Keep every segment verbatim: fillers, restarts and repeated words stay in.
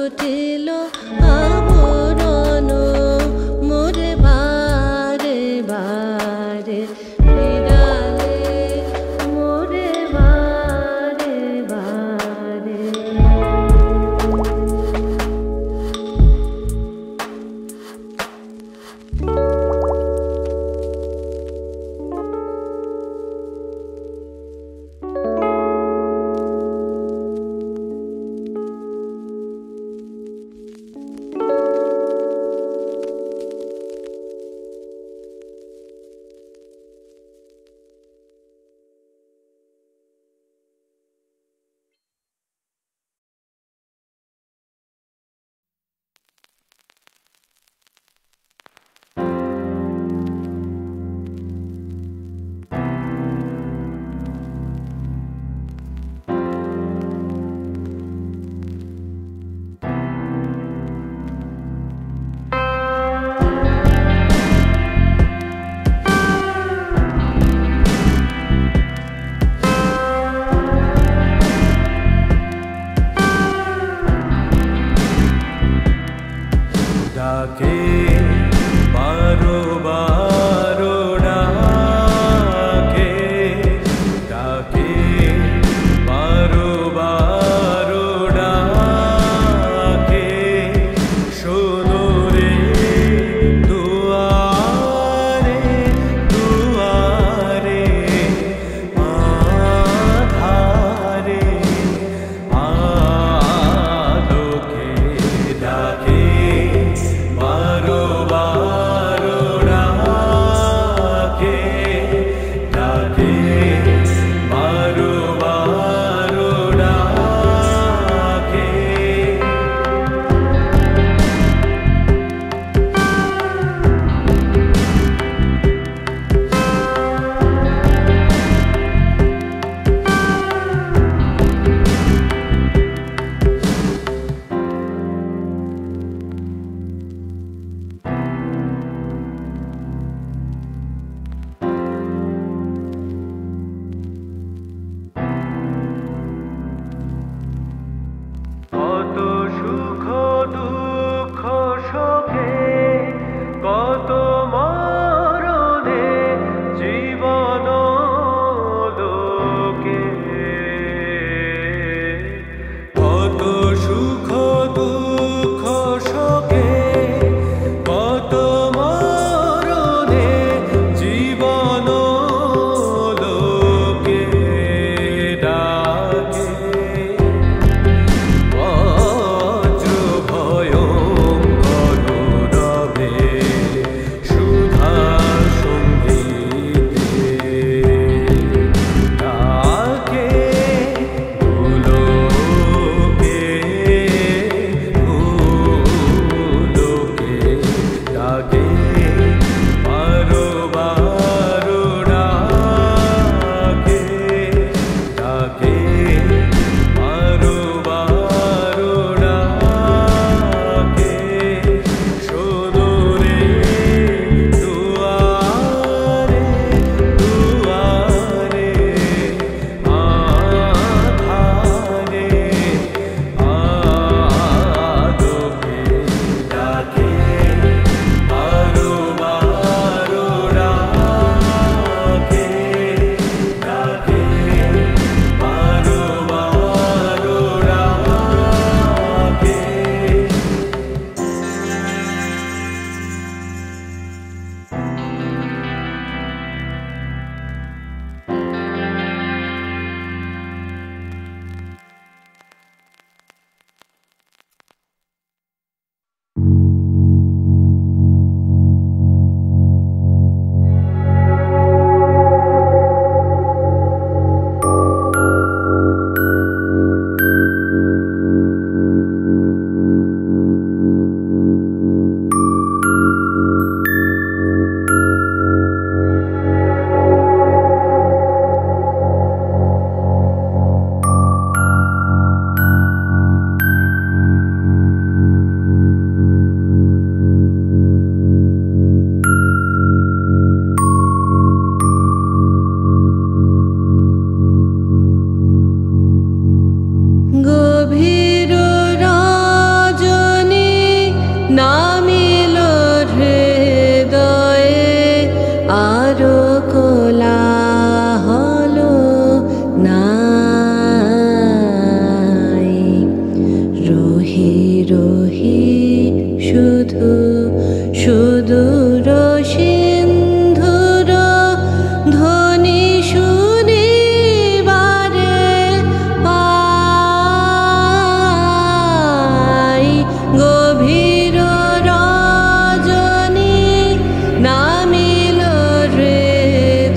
উঠিল আবরণ মোরে বারে বারে ফিরালে মোরে বারে বারে। কোলাহল নাই, রহি রহি শুধু সুদূর সিন্ধুর ধ্বনি শুনিবারে পাই, গভীর রজনী নামিল রে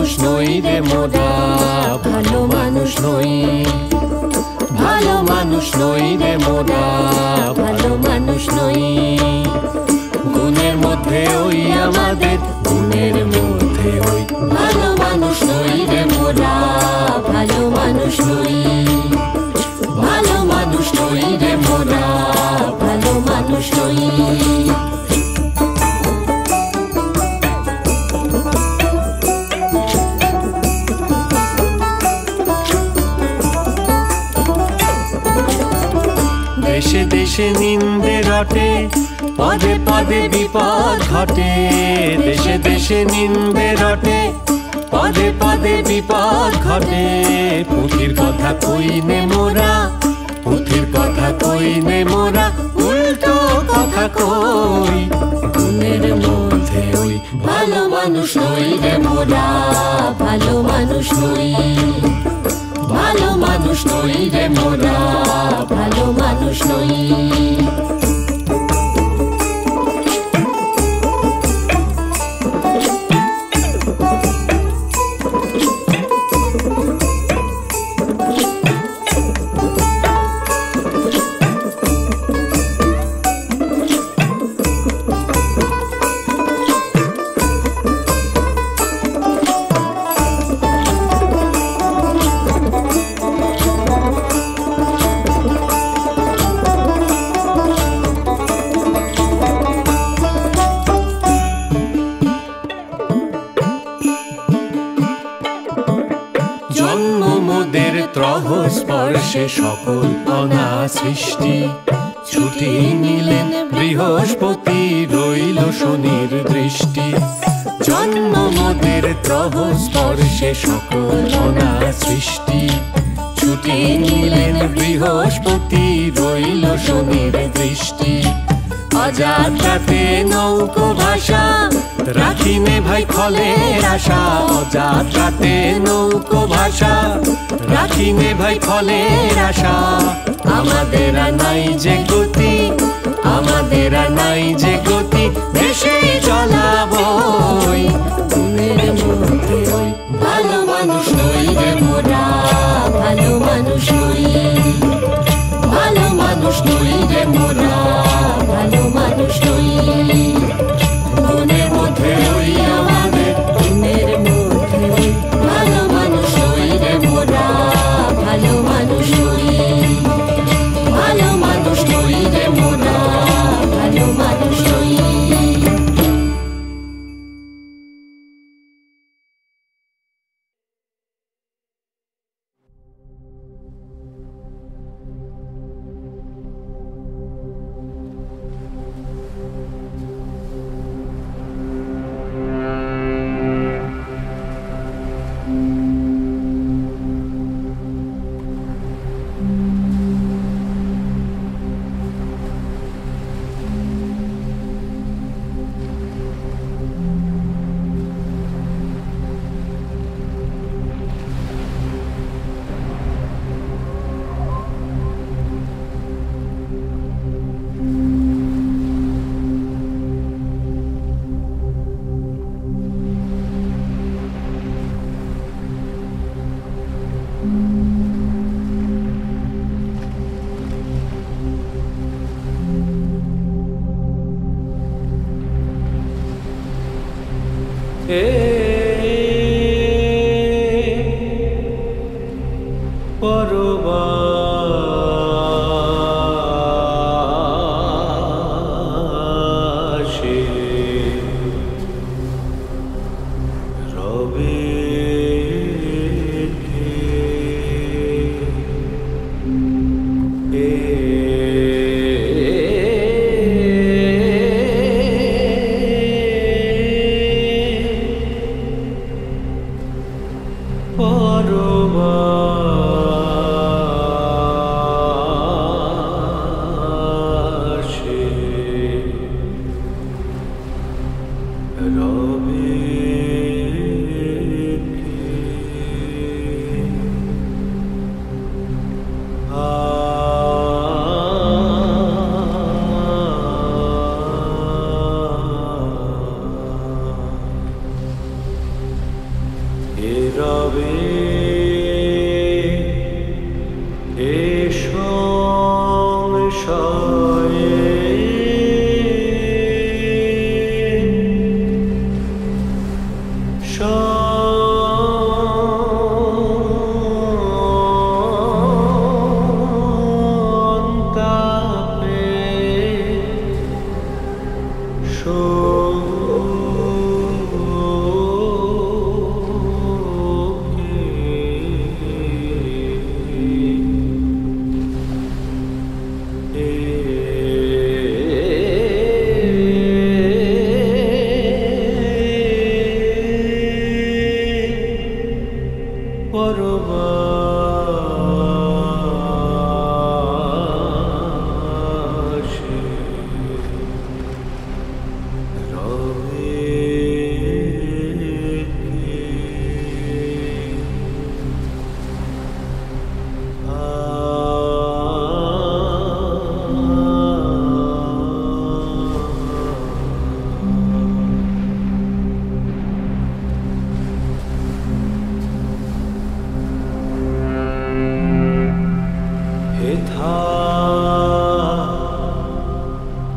মানুষ নই রে মোরা, ভালো মানুষ নই, ভালো মানুষ নই রে মোরা, ভালো মানুষ নই। গুণের মধ্যে ওই আমাদের, গুণের মধ্যে ওই ভালো মানুষ নই রে মোরা, ভালো মানুষ নই, ভালো মানুষ নই রে মোরা, ভালো মানুষ নই। দেশে দেশে নিন্দে রটে, পদে পদে বিপদ ঘটে। দেশে দেশে নিন্দে রটে, পদে পদে বিপদ ঘটে। পুঁথির কথা কইনে মোরা, পুঁথির কথা কইনে মোরা, উল্টো কথা কই। গুণের মধ্যে ওই ভালো মানুষ নই রে মোরা, ভালো মানুষ নই, ভালো মানুষ নই রে মোরা, ভালো মানুষ নই। জন্ম মোদের ত্রহ স্পর্শে সকল অনা সৃষ্টি, ছুটি নিলেন বৃহস্পতি, রইল শনির দৃষ্টি। জন্ম মোদের ত্রহ স্পর্শে সকল অনা সৃষ্টি, ছুটি নিলেন বৃহস্পতি, রইল শনির দৃষ্টি। অযাত্রাতে নৌকো ভাষা, রাখিনে ভাই ফলের আশা। অযাত্রাতে নৌকো ভাষা, রাখিনে ভাই ফলের আশা। আমাদের নাই যে গতি, আমাদের নাই যে গতি, দেশেই চলাবই। গুণের মধ্যে ওই ভালো মানুষ নই রে মোরা, ভালো মানুষ নই, ভালো মানুষ নই রে মোরা, ভালো মানুষ নই। গুণের মধ্যে ওই আমাদের, গুণের মধ্যে ওই ভালো মানুষ নই রে মোরা, ভালো মানুষ নই, ভালো মানুষ নই রে মোরা, ভালো মানুষ নই।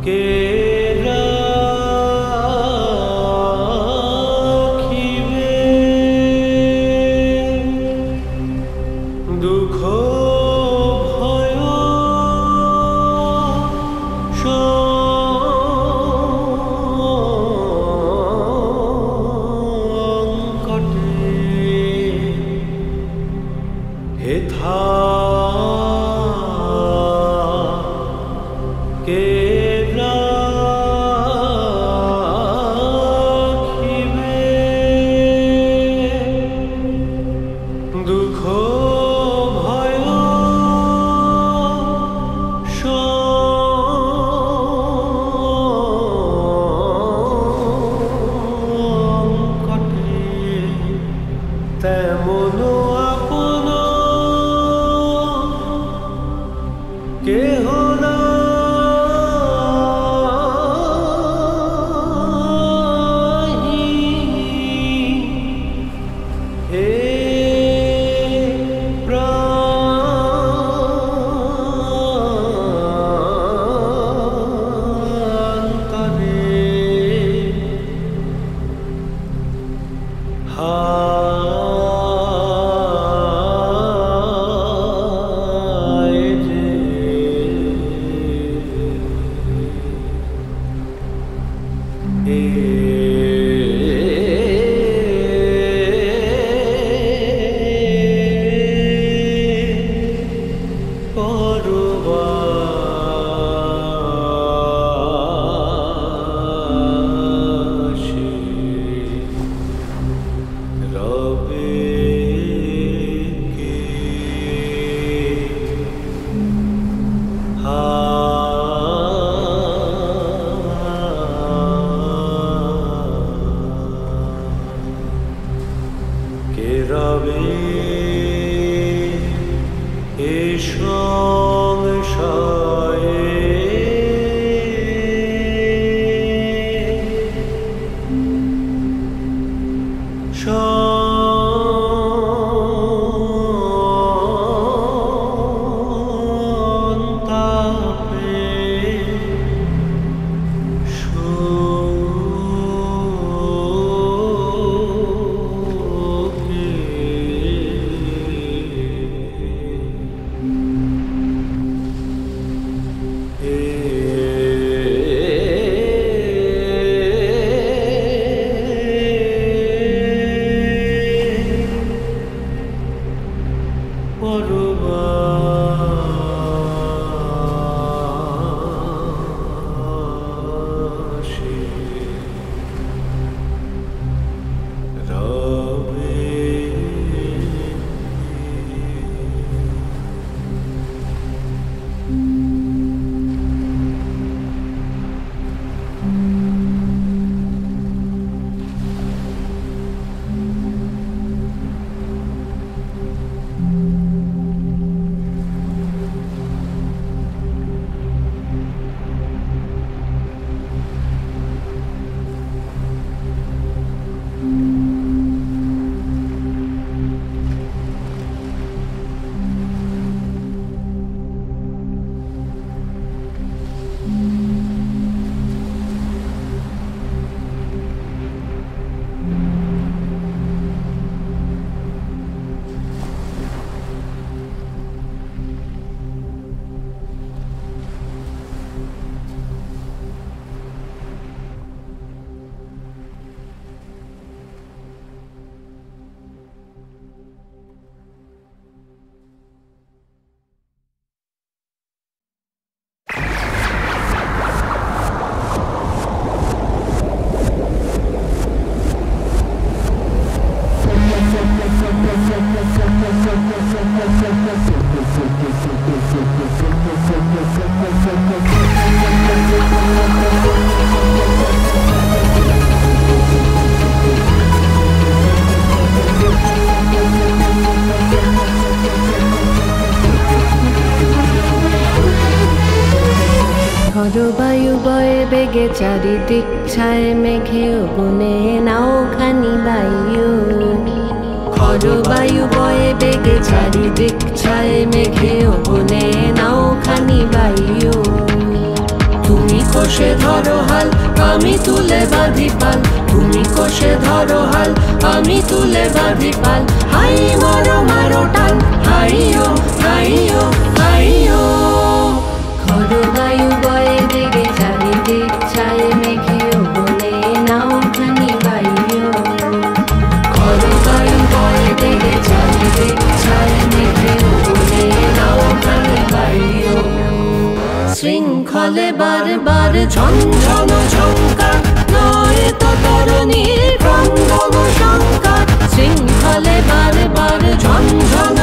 কে রাখিবে দুঃখ ভয় সংকটে হেথা কে রাখিবে দুঃখ ভয় সংকটে তেমন আপন কেহ নাহি হে প্রান্তরে হায় রে এ পরবাসী রবে কে কে রবে এ সংশয়ে সন্তাপে শোকে পরবাসী রবে ঝড়বায়ু বয়ে বেগে চারিদিক ছায় মেঘে গুনে নাও খানি বায়ু। ঝড়বায়ু বয়ে বেগে চারিদিক ছায় মেঘে গুনে নাও খানি বায়ু। তুমি কষে ধরো হাল আমি তুলে বাঁধি পাল তুমি কষে ধরো হাল আমি তুলে বাঁধি পাল হাই মারো মারো টান হাইও হাইও হাইও খরবায়ু বয়ে জেগে চারিদিক ছায়ে মেঘেও বনে নাওখানি বাইও খরবায়ু বয়ে জেগে চারিদিক ছায়ে মেঘেও বনে নাওখানি বাইও শৃঙ্খলে বারবার ঝনঝন ঝঙ্কার নয় তো তরুণীর ক্রন্দন শঙ্কা শৃঙ্খলে বারবার ঝনঝন